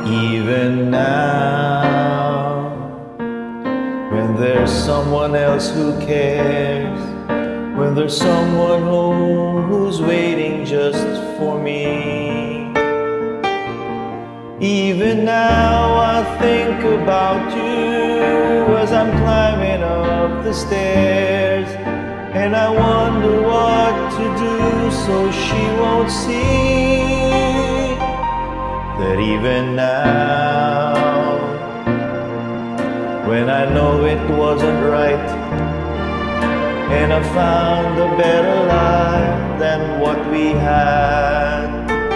Even now, when there's someone else who cares, when there's someone who's waiting just for me. Even now I think about you as I'm climbing up the stairs, and I wonder what to do so she won't see that even now, when I know it wasn't right, and I found a better life than what we had,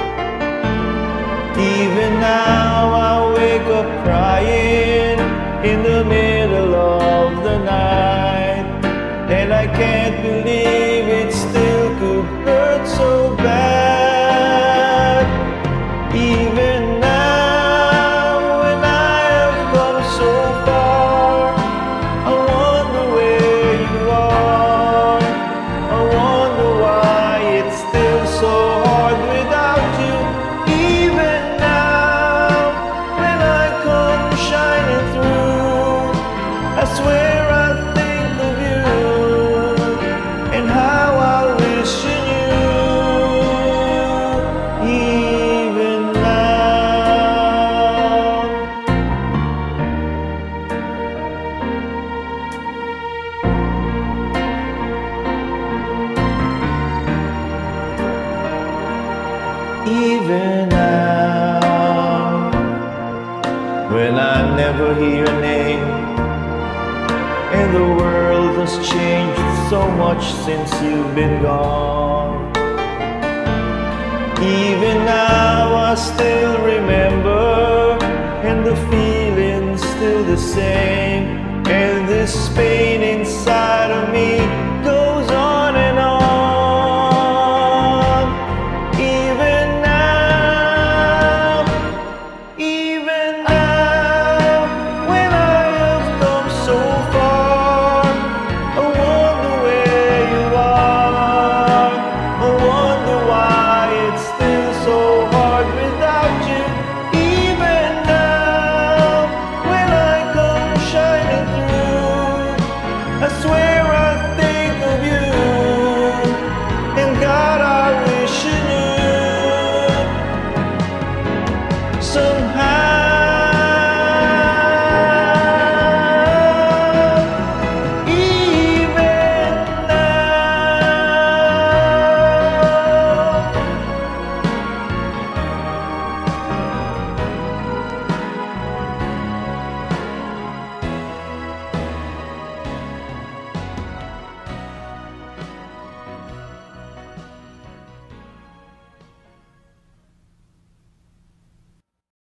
even now I wake up crying in the middle of the night, and I can't believe it still could hurt so bad. Even now, when I have come so far, I wonder where you are. I wonder why it's still so hard without you. Even now, when I come shining through, I swear I think of you and how I wish you knew. Even now, even now, when I never hear your name, and the world has changed so much since you've been gone. Even now I still remember, and the feeling's still the same, and this pain inside of me goes on and on. Even now, even now, when I have come so far, I wonder where you are. I wonder why it's still so hard without you. Even now, when I come shining through, I swear I think of you, and God, I wish you knew. Somehow